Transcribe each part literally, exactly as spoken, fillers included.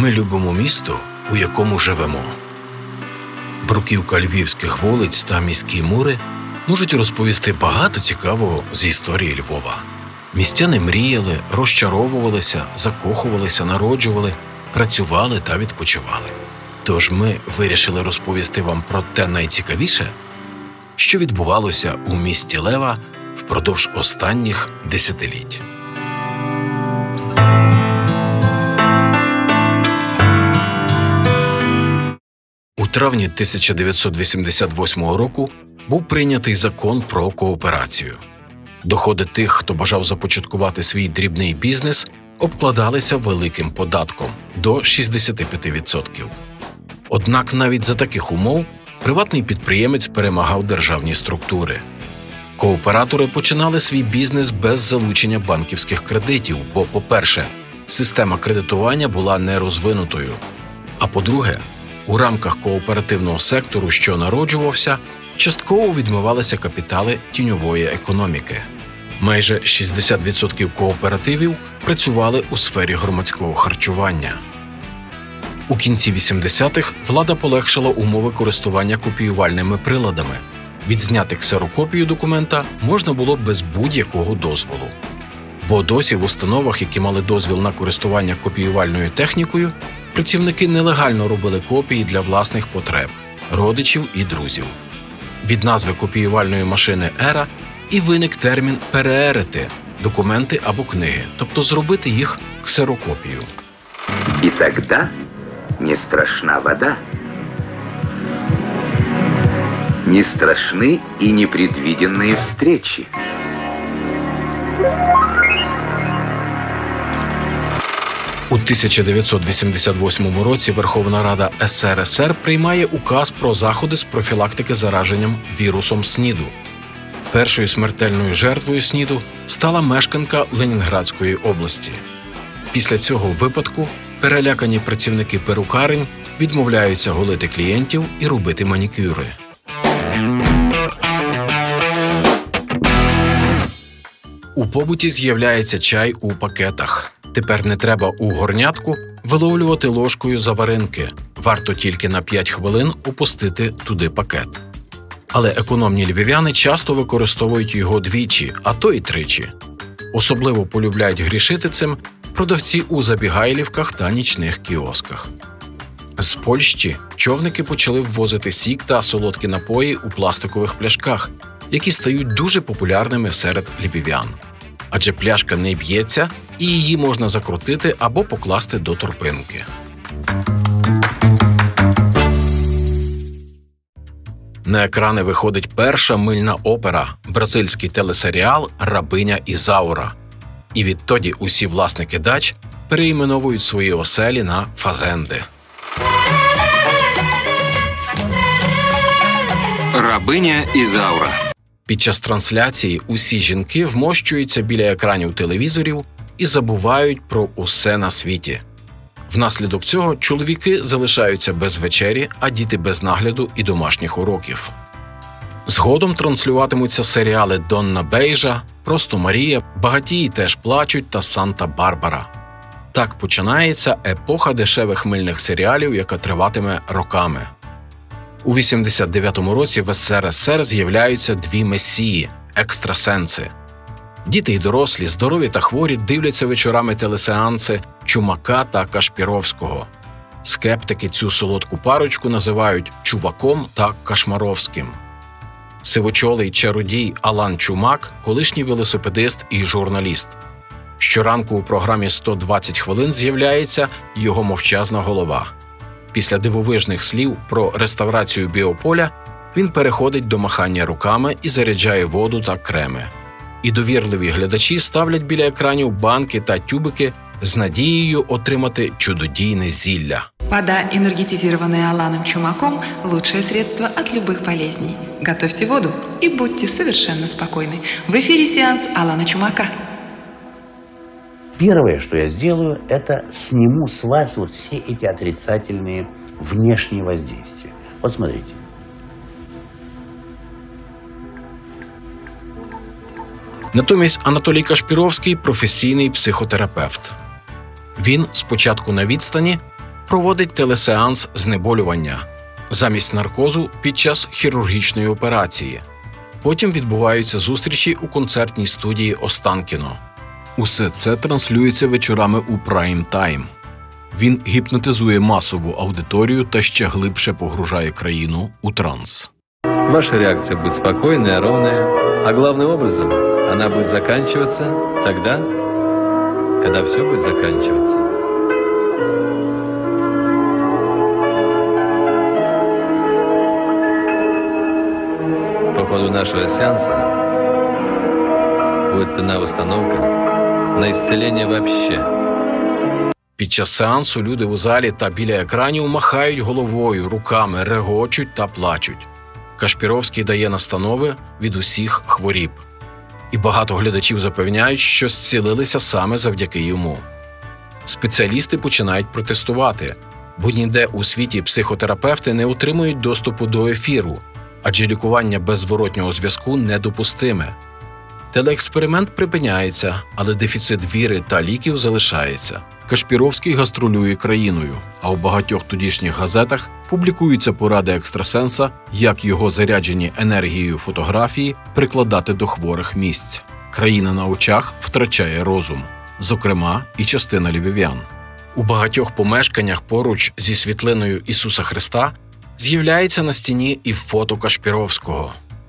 Ми любимо місто, у якому живемо. Бруківка львівських вулиць та міські мури можуть розповісти багато цікавого з історії Львова. Містяни мріяли, розчаровувалися, закохувалися, народжували, працювали та відпочивали. Тож ми вирішили розповісти вам про те найцікавіше, що відбувалося у місті Лева впродовж останніх десятиліть. У травні тисяча дев'ятсот вісімдесят восьмого року був прийнятий закон про кооперацію. Доходи тих, хто бажав започаткувати свій дрібний бізнес, обкладалися великим податком – до шістдесят п'ять відсотків. Однак навіть за таких умов приватний підприємець перемагав державні структури. Кооператори починали свій бізнес без залучення банківських кредитів, бо, по-перше, система кредитування була нерозвинутою, а по-друге, у рамках кооперативного сектору, що народжувався, частково відмивалися капітали тіньової економіки. Майже шістдесят відсотків кооперативів працювали у сфері громадського харчування. У кінці вісімдесятих влада полегшила умови користування копіювальними приладами. Відзняти ксерокопію документа можна було без будь-якого дозволу. Бо досі в установах, які мали дозвіл на користування копіювальною технікою, працівники нелегально робили копії для власних потреб, родичів і друзів. Від назви копіювальної машини «Ера» і виник термін «переерити» – документи або книги, тобто зробити їх ксерокопію. І тоді не страшна вода, не страшны и непредвиденные встречи. У тисяча дев'ятсот вісімдесят восьмому році Верховна Рада ес ер ес ер приймає указ про заходи з профілактики зараженням вірусом СНІДу. Першою смертельною жертвою СНІДу стала мешканка Ленінградської області. Після цього випадку перелякані працівники перукарень відмовляються голити клієнтів і робити манікюри. У побуті з'являється чай у пакетах. Тепер не треба у горнятку виловлювати ложкою заваринки. Варто тільки на п'ять хвилин опустити туди пакет. Але економні львів'яни часто використовують його двічі, а то й тричі. Особливо полюбляють грішити цим продавці у забігайлівках та нічних кіосках. З Польщі човники почали ввозити сік та солодкі напої у пластикових пляшках, які стають дуже популярними серед львів'ян. Адже пляшка не б'ється, і її можна закрутити або покласти до торпинки. На екрани виходить перша мильна опера – бразильський телесеріал «Рабиня Ізаура». І відтоді усі власники дач переіменовують свої оселі на фазенди. Рабиня Ізаура. Під час трансляції усі жінки вмощуються біля екранів телевізорів і забувають про усе на світі. Внаслідок цього чоловіки залишаються без вечері, а діти без нагляду і домашніх уроків. Згодом транслюватимуться серіали «Донна Бейжа», «Просто Марія», «Багатії теж плачуть» та «Санта-Барбара». Так починається епоха дешевих мильних серіалів, яка триватиме роками. У вісімдесят дев'ятому році в ес ер ес ер з'являються дві месії – екстрасенси. Діти й дорослі, здорові та хворі дивляться вечорами телесеанси Чумака та Кашпіровського. Скептики цю солодку парочку називають Чуваком та Кашмаровським. Сивочолий чародій Алан Чумак – колишній велосипедист і журналіст. Щоранку у програмі «сто двадцять хвилин» з'являється його мовчазна голова. Після дивовижних слів про реставрацію біополя він переходить до махання руками і заряджає воду та креми. І довірливі глядачі ставлять біля екранів банки та тюбики з надією отримати чудодійне зілля. Вода, энергетизированная Аланом Чумаком, лучшее средство от любых болезней. Готовьте воду и будьте совершенно спокойны. В эфире сеанс Алана Чумака. Первое, что я сделаю, это сниму с вас вот все эти отрицательные внешние воздействия. Вот смотрите. Натомість Анатолій Кашпіровський – професійний психотерапевт. Він спочатку на відстані проводить телесеанс знеболювання замість наркозу під час хірургічної операції. Потім відбуваються зустрічі у концертній студії Останкіно. Усе це транслюється вечорами у прайм-тайм. Він гіпнотизує масову аудиторію та ще глибше погружає країну у транс. Ваша реакция будет спокойная, ровная, а главным образом она будет заканчиваться тогда, когда все будет заканчиваться. По ходу нашего сеанса будет дана установка на исцеление вообще. Під час сеансу люди у залі та біля екранів махають головою, руками, регочуть та плачуть. Кашпіровський дає настанови від усіх хворіб. І багато глядачів запевняють, що зцілилися саме завдяки йому. Спеціалісти починають протестувати, бо ніде у світі психотерапевти не отримують доступу до ефіру, адже лікування без зворотнього зв'язку недопустиме. Телеексперимент припиняється, але дефіцит віри та ліків залишається. Кашпіровський гастролює країною, а у багатьох тодішніх газетах публікуються поради екстрасенса, як його заряджені енергією фотографії прикладати до хворих місць. Країна на очах втрачає розум, зокрема і частина львів'ян. У багатьох помешканнях поруч зі світлиною Ісуса Христа з'являється на стіні і фото Кашпіровського.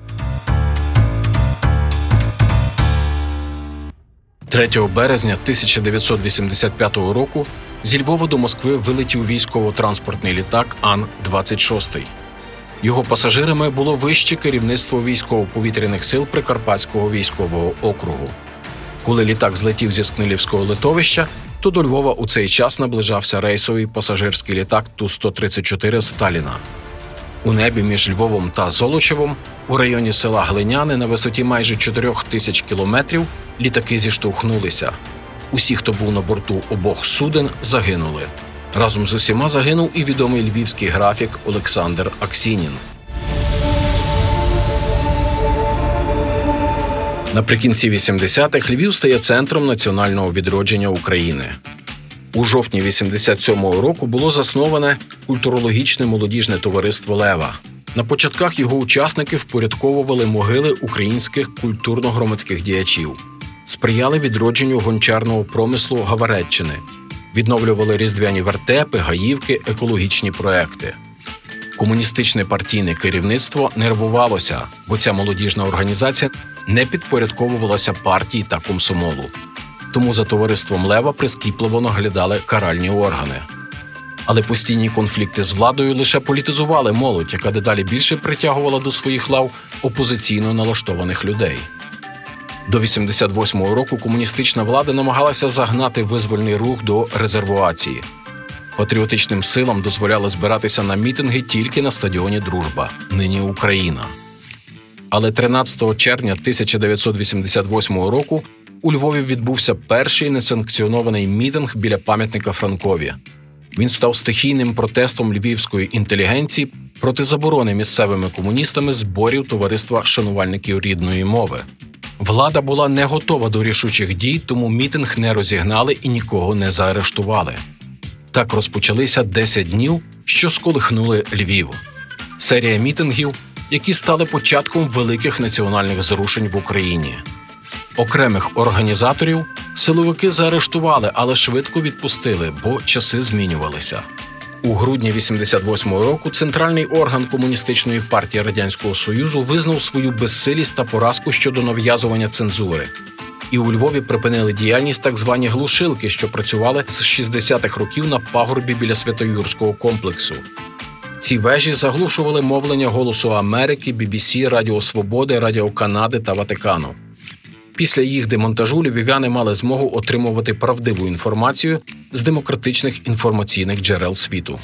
третього березня тисяча дев'ятсот вісімдесят п'ятого року зі Львова до Москви вилетів військово-транспортний літак Ан двадцять шість. Його пасажирами було вище керівництво військово-повітряних сил Прикарпатського військового округу. Коли літак злетів зі Скнилівського литовища, то до Львова у цей час наближався рейсовий пасажирський літак Ту сто тридцять чотири Сталіна. У небі між Львовом та Золочевом, у районі села Глиняне на висоті майже чотирьох тисяч кілометрів, літаки зіштовхнулися. Усі, хто був на борту обох суден, загинули. Разом з усіма загинув і відомий львівський графік Олександр Аксінін. Наприкінці вісімдесятих Львів стає центром національного відродження України. У жовтні вісімдесят сьомого року було засноване культурологічне молодіжне товариство «Лева». На початках його учасники впорядковували могили українських культурно-громадських діячів, сприяли відродженню гончарного промислу Гавареччини, відновлювали різдвяні вертепи, гаївки, екологічні проекти. Комуністичне партійне керівництво нервувалося, бо ця молодіжна організація не підпорядковувалася партії та комсомолу. Тому за товариством «Лева» прискіпливо наглядали каральні органи. Але постійні конфлікти з владою лише політизували молодь, яка дедалі більше притягувала до своїх лав опозиційно налаштованих людей. До вісімдесят восьмого року комуністична влада намагалася загнати визвольний рух до резервуації. Патріотичним силам дозволяли збиратися на мітинги тільки на стадіоні «Дружба», нині Україна. Але тринадцятого червня тисяча дев'ятсот вісімдесят восьмого року у Львові відбувся перший несанкціонований мітинг біля пам'ятника Франкові. Він став стихійним протестом львівської інтелігенції проти заборони місцевими комуністами зборів товариства шанувальників рідної мови. Влада була не готова до рішучих дій, тому мітинг не розігнали і нікого не заарештували. Так розпочалися десять днів, що сколихнули Львів. Серія мітингів, які стали початком великих національних зрушень в Україні. Окремих організаторів силовики заарештували, але швидко відпустили, бо часи змінювалися. У грудні вісімдесят восьмого року центральний орган Комуністичної партії Радянського Союзу визнав свою безсилість та поразку щодо нав'язування цензури. І у Львові припинили діяльність так звані глушилки, що працювали з шістдесятих років на пагорбі біля Святоюрського комплексу. Ці вежі заглушували мовлення «Голосу Америки», бі бі сі, Радіо Свободи, Радіо Канади та Ватикану. Після їх демонтажу львів'яни мали змогу отримувати правдиву інформацію з демократичних інформаційних джерел світу.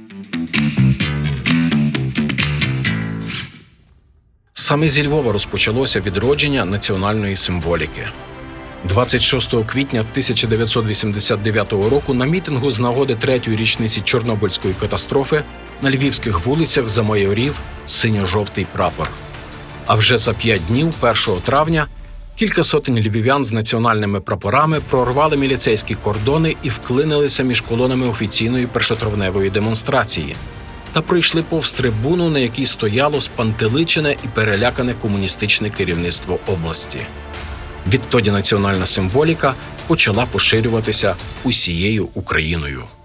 Саме зі Львова розпочалося відродження національної символіки. двадцять шостого квітня тисяча дев'ятсот вісімдесят дев'ятого року на мітингу з нагоди третьої річниці Чорнобильської катастрофи на львівських вулицях замайорів синьо-жовтий прапор. А вже за п'ять днів, першого травня, Кілька сотень львів'ян з національними прапорами прорвали міліцейські кордони і вклинилися між колонами офіційної першотравневої демонстрації та пройшли повз трибуну, на якій стояло спантеличене і перелякане комуністичне керівництво області. Відтоді національна символіка почала поширюватися усією Україною.